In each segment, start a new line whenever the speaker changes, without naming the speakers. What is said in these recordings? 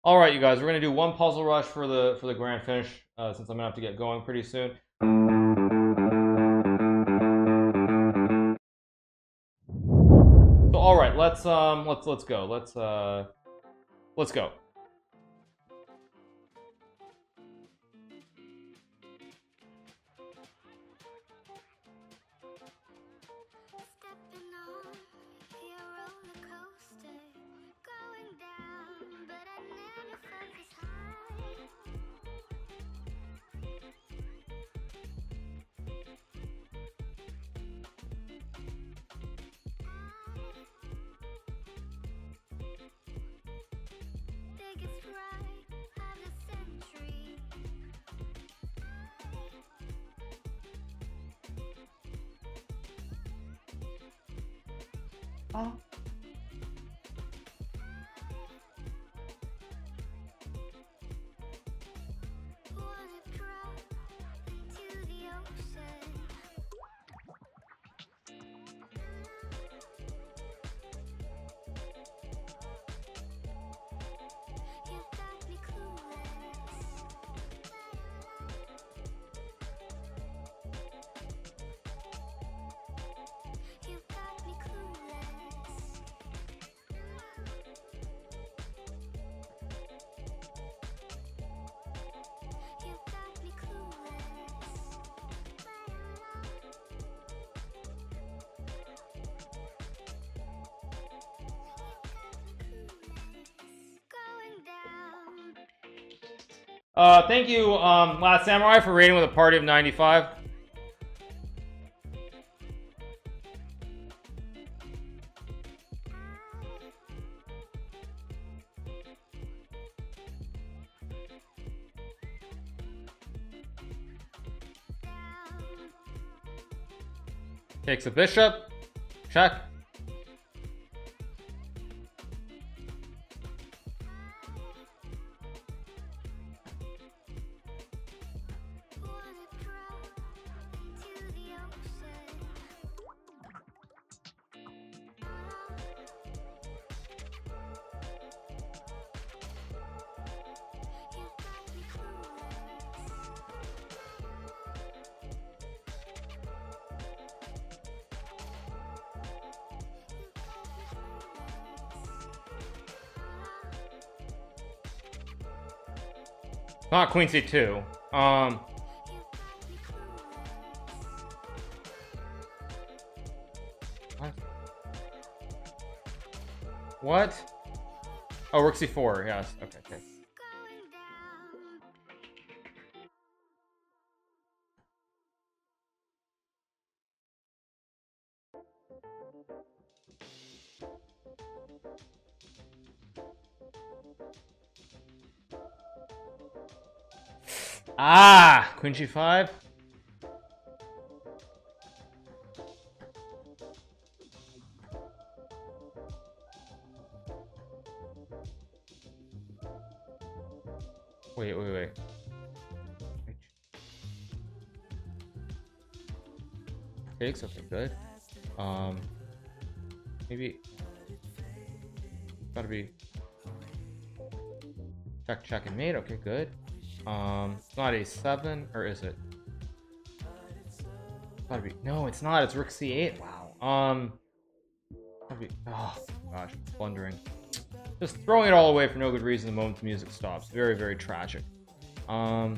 All right, you guys, we're gonna do one puzzle rush for the grand finish, since I'm gonna have to get going pretty soon. So, all right, let's go. Let's go. Oh. Thank you, Last Samurai, for rating with a party of 95. Takes a bishop. Check. Not Queen C2. What? What? Oh, Rook C4. Yes. Okay. Okay. Ah, Queen G5. Wait. Takes. Okay, good. Maybe. Gotta be. Check, and mate. Okay, good. It's not A7, or is it? Gotta be. No, it's not. It's Rook C8. Wow. Gotta be. Oh gosh, blundering. Just throwing it all away for no good reason the moment the music stops. Very, very tragic. Queen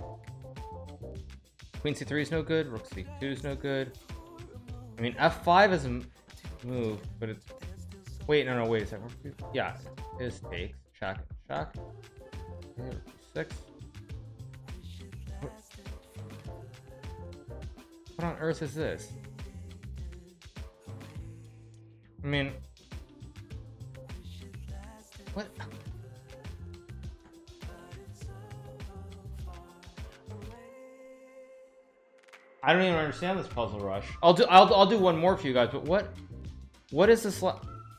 C3 is no good. Rook C2 is no good. I mean, F5 is a move, but it's. Wait, no, wait a second. Yeah, it is takes. Check. Okay, Rook C6. What on earth is this? I mean, what? I don't even understand this puzzle rush. I'll do one more for you guys. But what is this?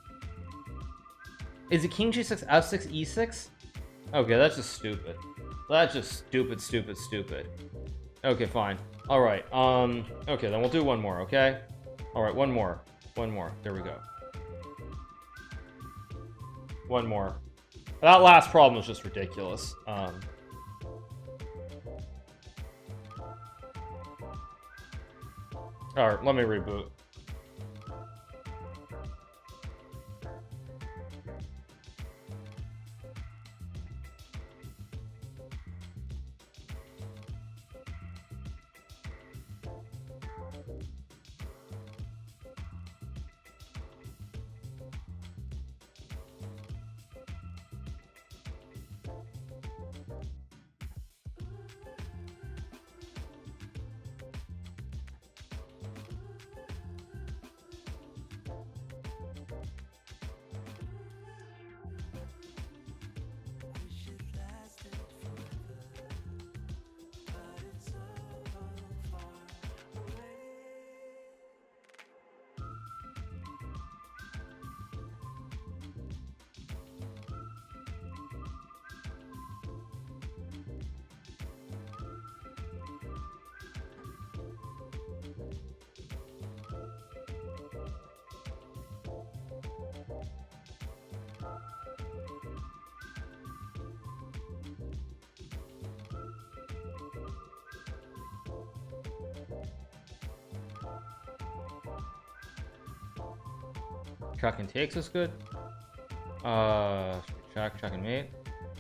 Is it King G6 F6 E6? Okay, that's just stupid. That's just stupid. Okay, fine. All right. Okay, then we'll do one more. Okay. All right, one more. There we go. One more. That last problem was just ridiculous. Alright, let me reboot. Chuck and takes is good. Chuck and mate.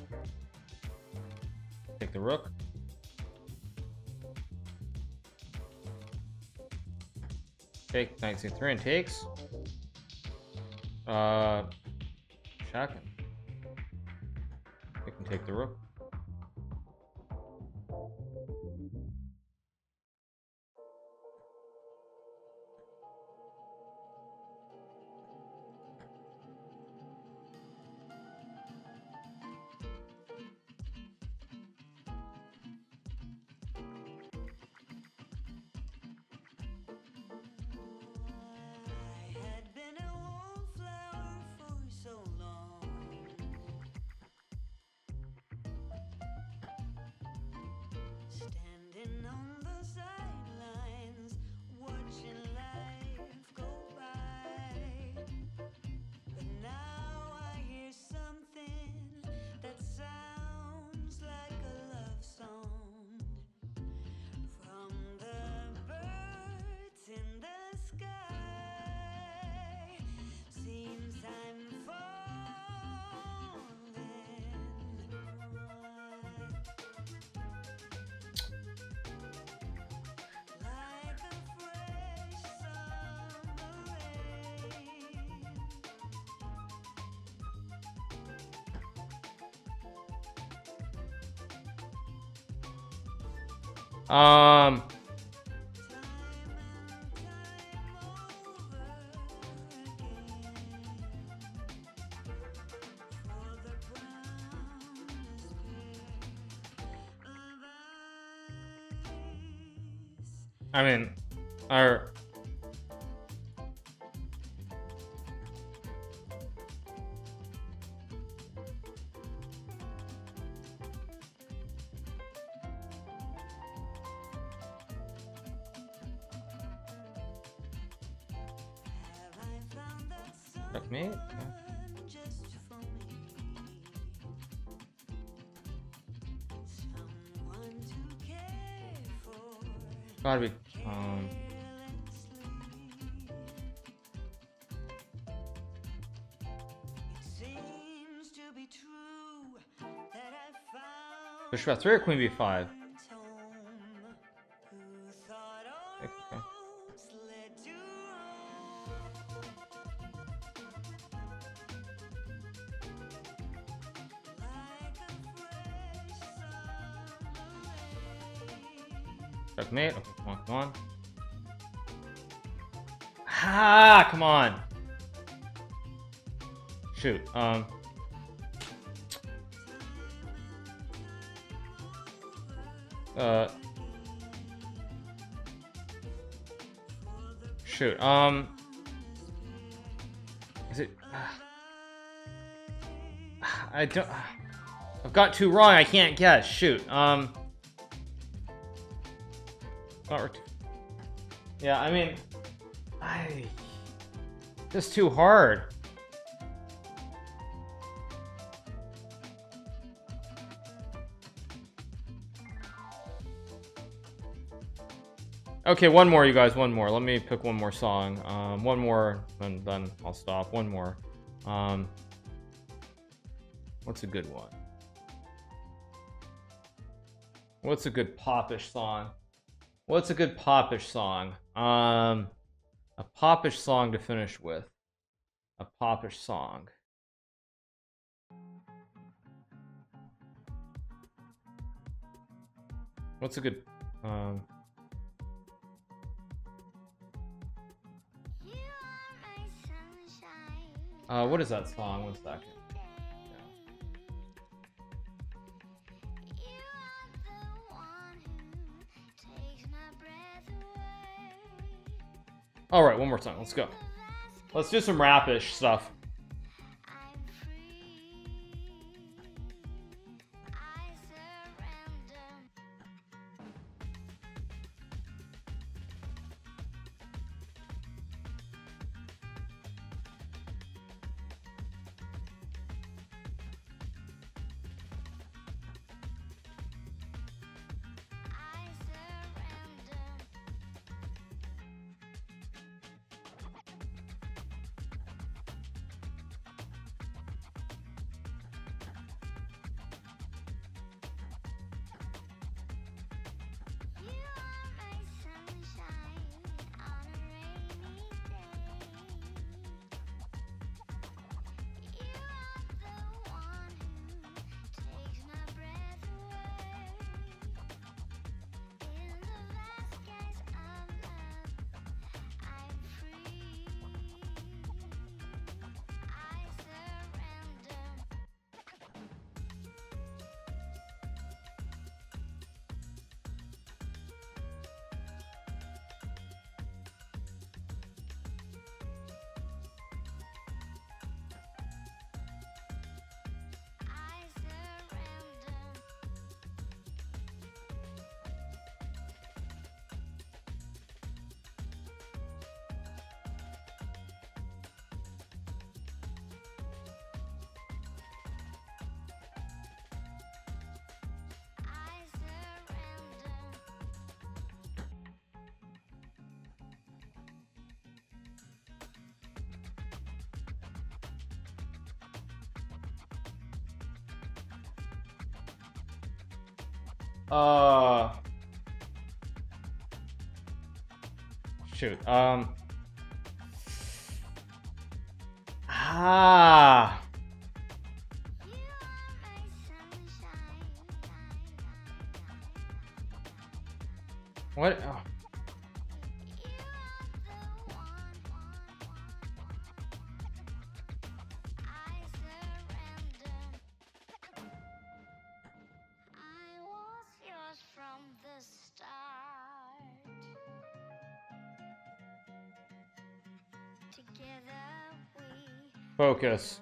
Take the rook. Take knight c3 and takes. Chuck and we can take the rook.
Standing on the sidelines, watching life go by. But now I hear something that sounds like a love song from the birds in the sky. Seems I'm falling.
I mean, our checkmate. Gotta be Bishop f3 or Queen b5? Okay. Checkmate. Okay, come on, come on. Ah, come on. Shoot. Shoot. Is it? I don't. I've got two wrong. I can't guess. Shoot. Yeah. I mean, just too hard. Okay, one more, you guys. One more. Let me pick one more song. One more, and then I'll stop. One more. What's a good one? What's a good popish song? What's a good popish song? A popish song to finish with. A popish song. What's a good what is that song? 1 second. All right, one more song. Let's go. Let's do some rap-ish stuff. Shoot. What? Oh. Focus.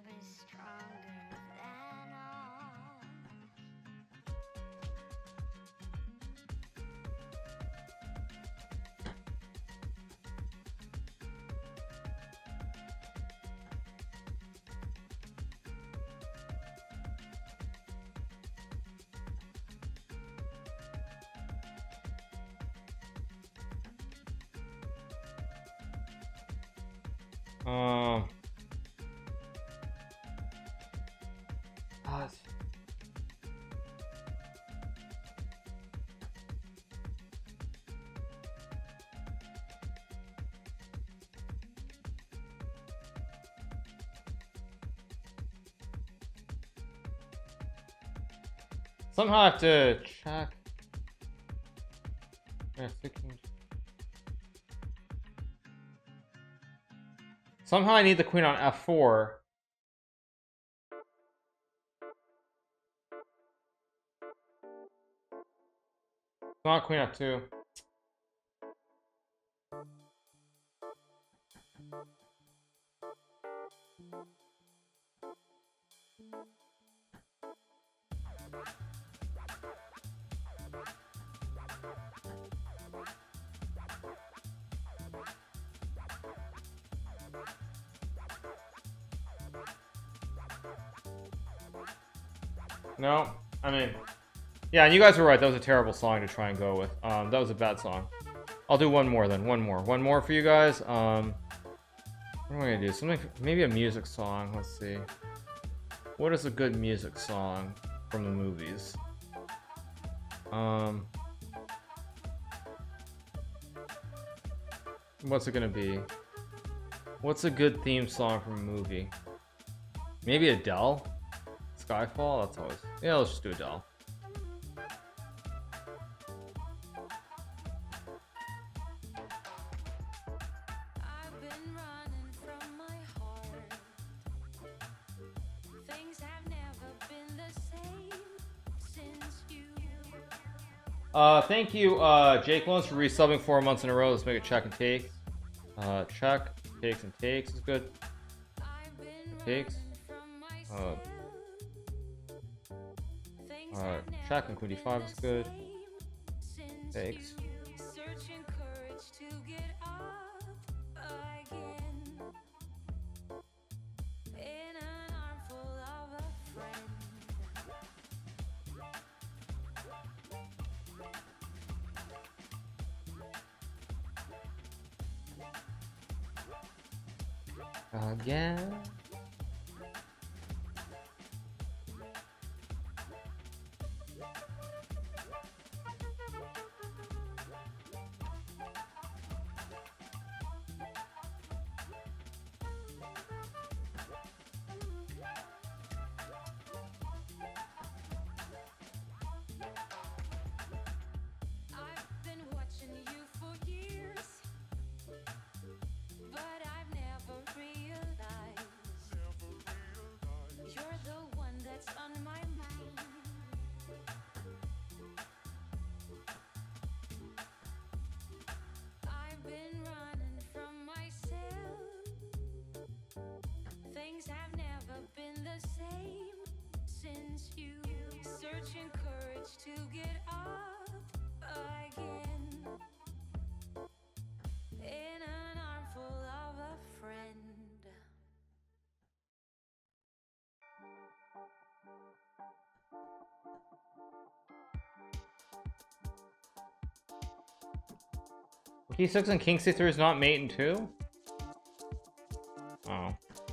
Somehow I have to check. Somehow I need the queen on f4. Not queen f2. No, I mean, yeah, and you guys were right. That was a terrible song to try and go with. That was a bad song. I'll do one more then. One more for you guys. What am I gonna do? Something, maybe a music song. Let's see. What is a good music song from the movies? What's it gonna be? What's a good theme song from a movie? Maybe Adele? Skyfall? That's always... Yeah, let's just do Adele.
I've been running from my heart. Things have never been the same since you.
Thank you, Jake Lones, for resubbing 4 months in a row. Let's make it check and take. Check, takes and takes is good.
I've been
Takes.
running from myself. Things have
Check
never
and Queen
been
D5 is
the
good.
same since
Takes.
you. Searching courage to get up again. In an armful of a friend.
Again.
I've been watching you for years, but I've never realized you're the one that's on my mind. I've been running from myself. Things have never been the same since you. Searching courage to get up again. In an armful of a friend.
Key 6 and King C3 is not mate in 2? Oh.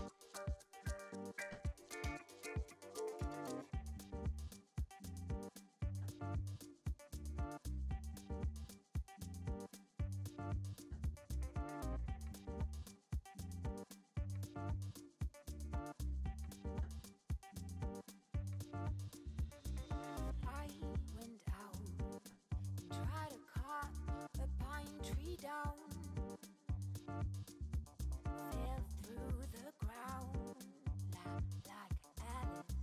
I went out and tried to cut a pine tree down. Fell through the ground like Alice.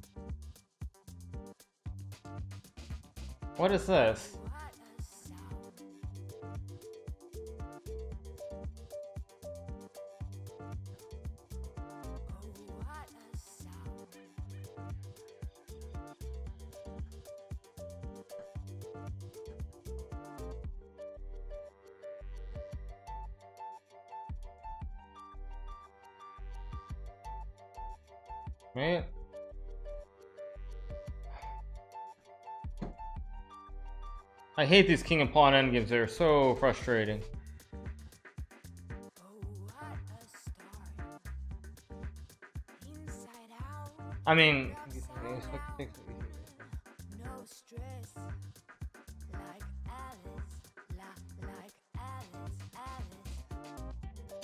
What is this?
What a sound. Oh, what a sound.
Mate? I hate these king and pawn endgames. They're so frustrating.
Oh, what a start. Inside out.
I mean,
No stress, like Alice, like Alice, Alice.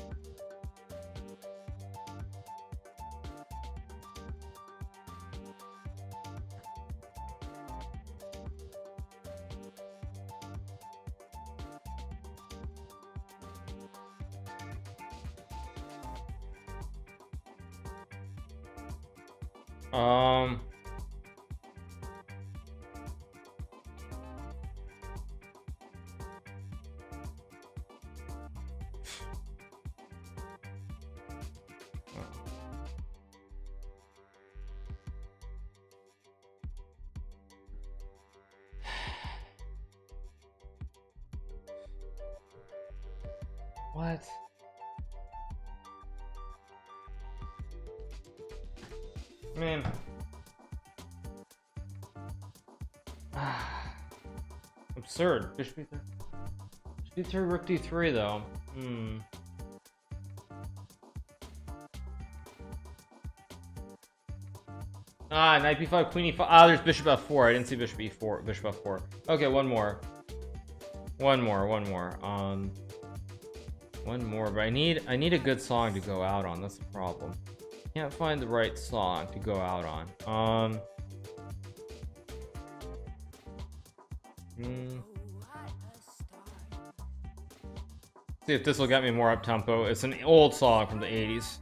um, what? Man. Absurd. Bishop E3. D3, rook D3 though. Hmm. Ah, knight B5, queen E5. Ah, there's bishop F4. I didn't see bishop E4, bishop F4. Okay, one more. One more. One more, but I need a good song to go out on. That's the problem. Can't find the right song to go out on. See if this will get me more up tempo. It's an old song from the 80s.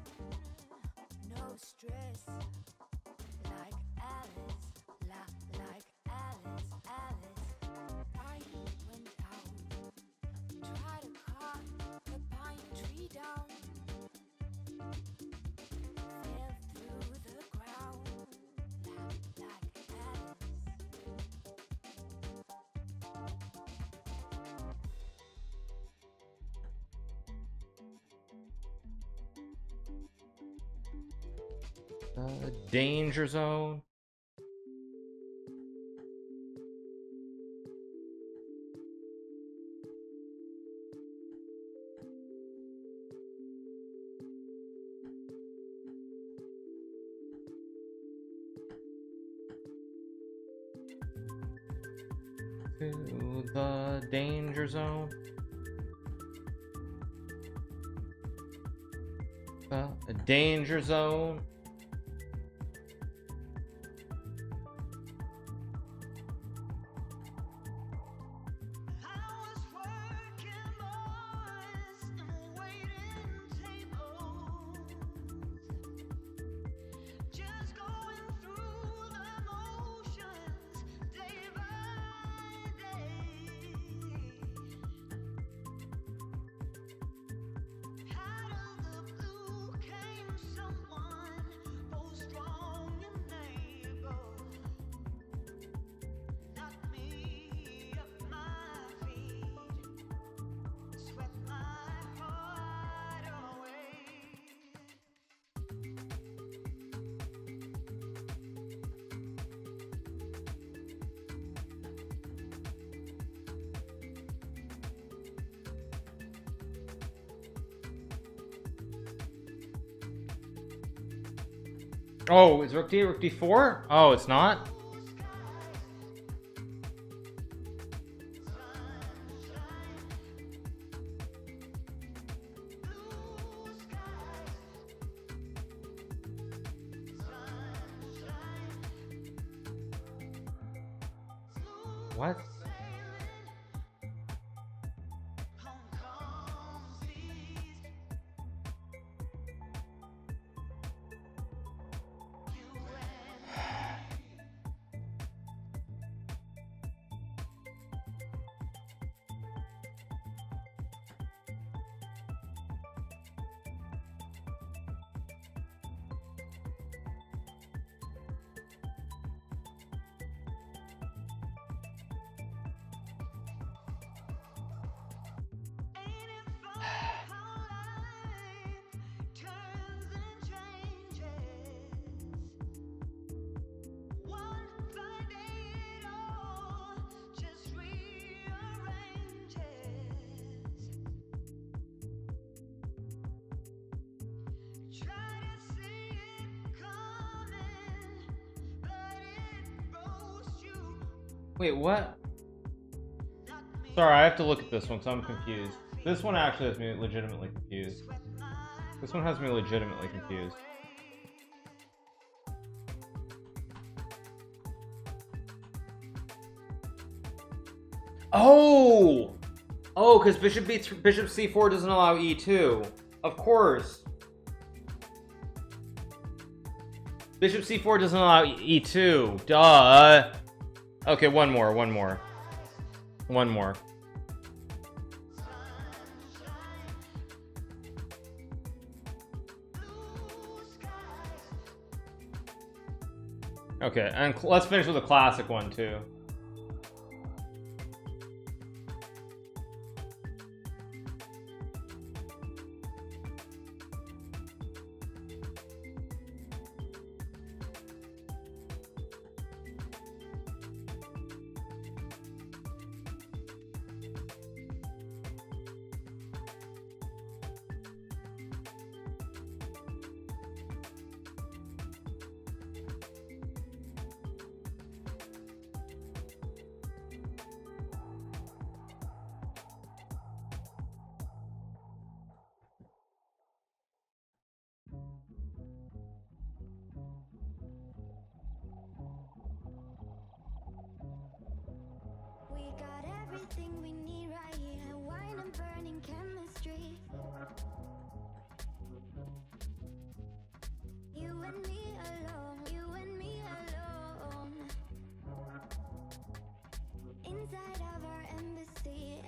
Danger zone. To the danger zone. The danger zone. Oh, is rook D4? Oh, it's not? What? Wait, what? Sorry, I have to look at this one because I'm confused. This one actually has me legitimately confused. This one has me legitimately confused. Oh! Oh, because bishop c4 doesn't allow e2. Of course. Bishop c4 doesn't allow e2. Duh. Okay, one more. Okay, and let's finish with a classic one too.
everything we need right here. Wine and burning chemistry. You and me alone, you and me alone. Inside of our embassy.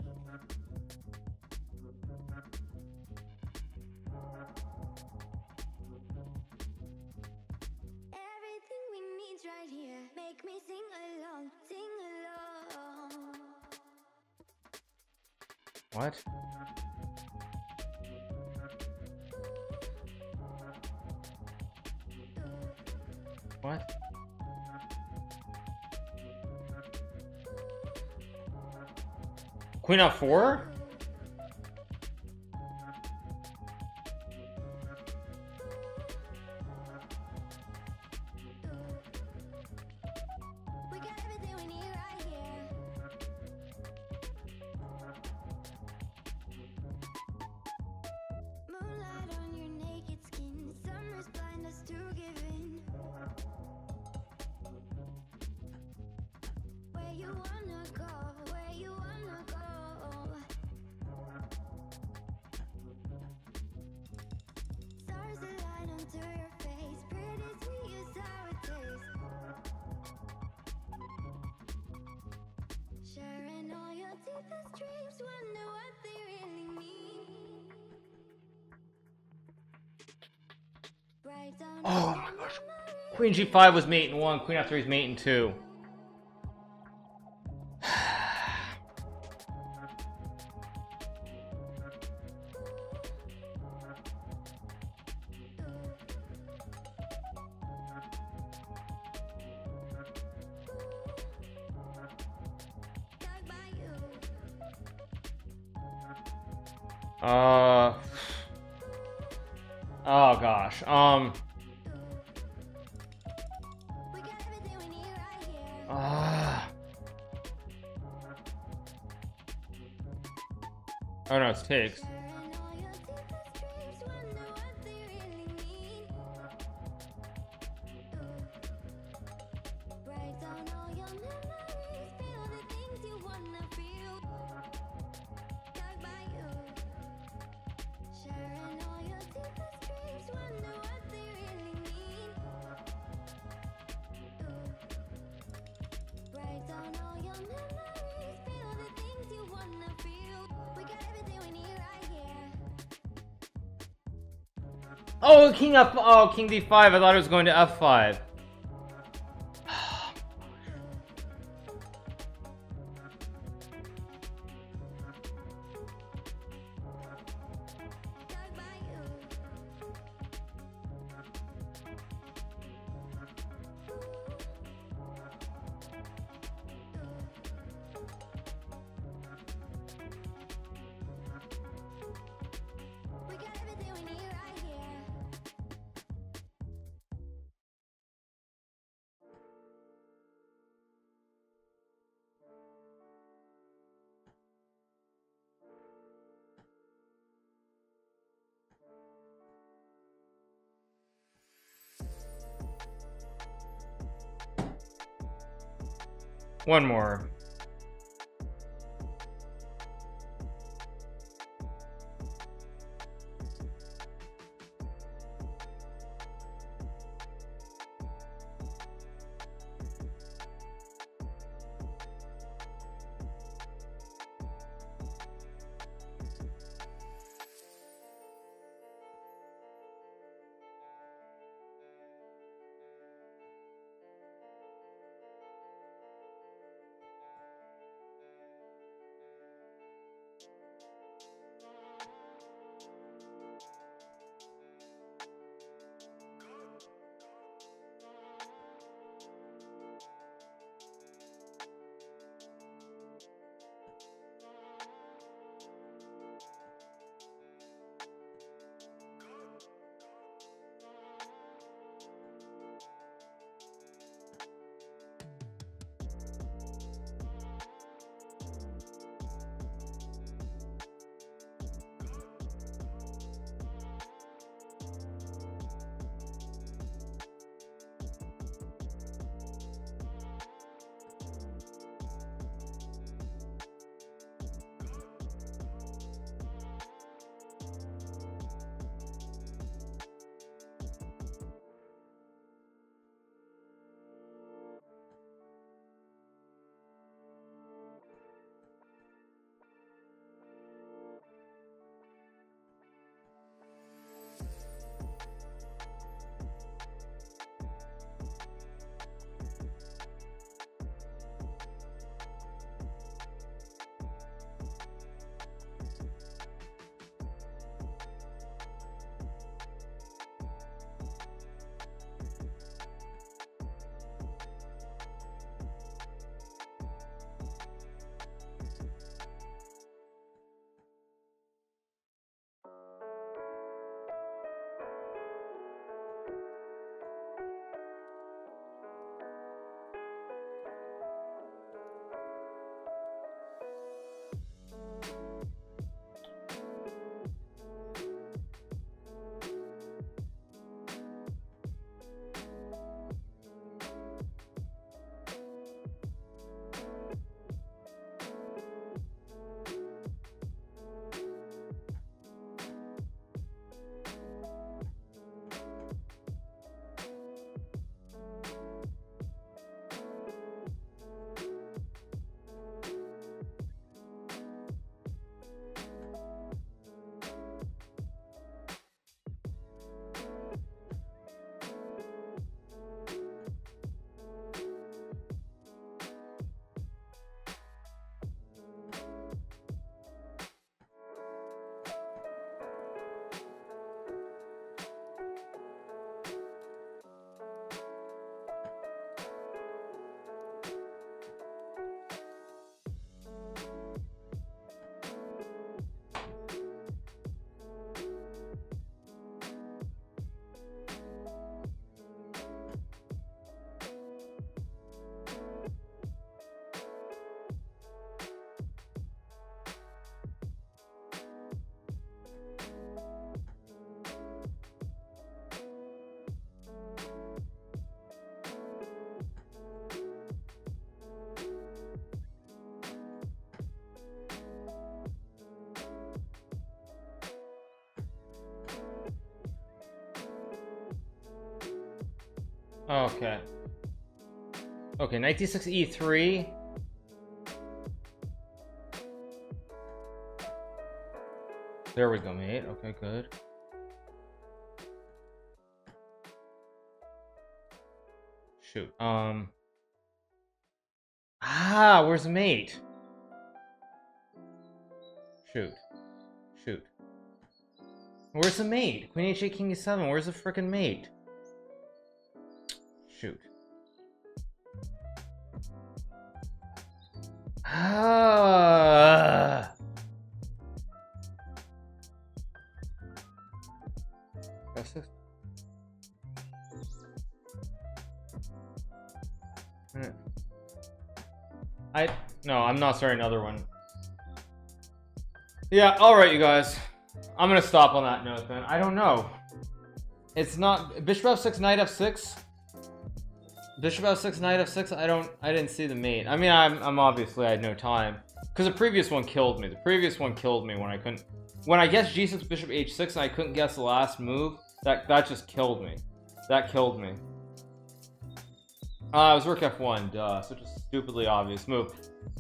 Everything we need's right here. Make me sing along, sing along.
What? What? Queen F4?
We got everything we need right here. Moonlight on your naked skin. Summer's blind us to give in. Where you wanna go, where you wanna go. Stars align onto your face. Pretty sweet, your sour taste. Sharing all your deepest dreams. Wonder what they really mean. Write down
Oh
all
my
your
gosh.
memories.
Queen G5 was mate in 1, Queen F3 is mate in 2.
Stuck by you.
Oh gosh.
We got everything we need right here.
Oh no, it's takes.
Sharing all your deepest dreams. Wonder what they really mean. Write down all your memories. Feel the things you wanna feel. Stuck by you. Sharing all your deepest dreams. Wonder what they really mean. Write down all your memories. Feel the things you wanna feel. We got everything we need right here.
Oh, King F. Oh, King D5. I thought it was going to F5.
Stuck by you. We got everything we need right here.
One more. Okay. Okay, knight d6 e3. There we go, mate. Okay, good. Shoot. Where's the mate? Shoot. Shoot. Where's the mate? Queen h8, king e7. Where's the frickin' mate? Shoot. F6. No, I'm not starting another one. Yeah, alright, you guys. I'm gonna stop on that note then. I don't know. It's not bishop f6, knight f6. Bishop f6, knight f6. I didn't see the mate. I mean, I'm obviously I had no time because the previous one killed me. The previous one killed me when I guessed g6, bishop h6, and I couldn't guess the last move. That just killed me. That killed me. It was rook f1, duh. Such a stupidly obvious move.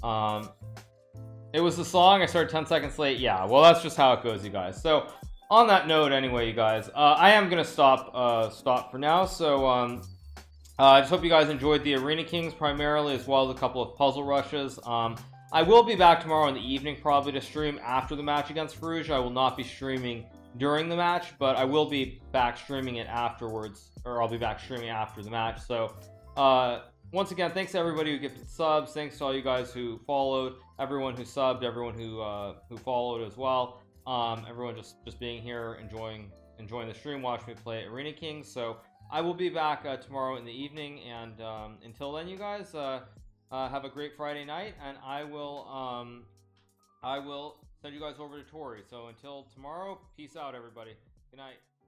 It was the song. I started 10 seconds late. Yeah, well, that's just how it goes, you guys. So, on that note, anyway, you guys, I am gonna stop for now. So, I just hope you guys enjoyed the Arena Kings primarily, as well as a couple of puzzle rushes. I will be back tomorrow in the evening, probably to stream after the match against Farouja. I will not be streaming during the match, but I will be back streaming it afterwards, or I'll be back streaming after the match. So, once again, thanks to everybody who gifted subs. Thanks to all you guys who followed, everyone who subbed, everyone who followed as well. Everyone just being here, enjoying the stream, watching me play Arena Kings. So I will be back tomorrow in the evening, and until then, you guys have a great Friday night, and I will send you guys over to Tori. So until tomorrow, peace out, everybody. Good night.